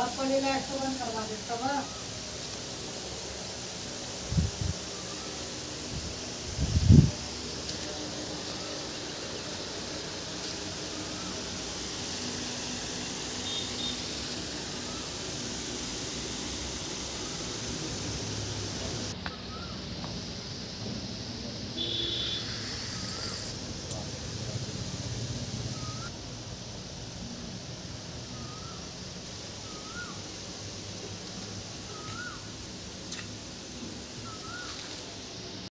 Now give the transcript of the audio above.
और पहले लाइट तो बंद करवा देता बा।